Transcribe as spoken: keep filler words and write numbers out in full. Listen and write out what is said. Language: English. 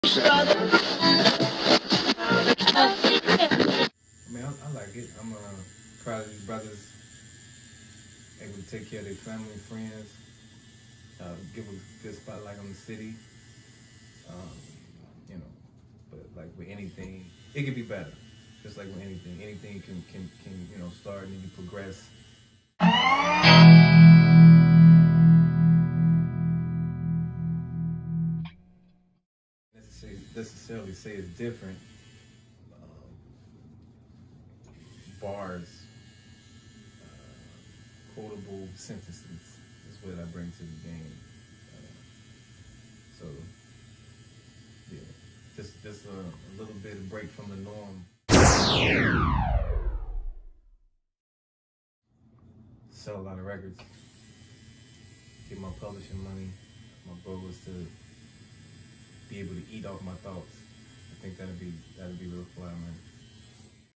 mean, I, I like it. I'm uh, proud of these brothers able to take care of their family and friends, uh, give a good spotlight on the city. Um, you know, but like with anything, it could be better. Just like with anything, anything can can can you know start and you progress. Necessarily, necessarily say it's different. Um, bars, uh, quotable sentences is what I bring to the game. Uh, so yeah, just just a, a little bit of break from the norm. Sell a lot of records, get my publishing money. My goal is to be able to eat off my thoughts. I think that'd be that'd be real fly, man.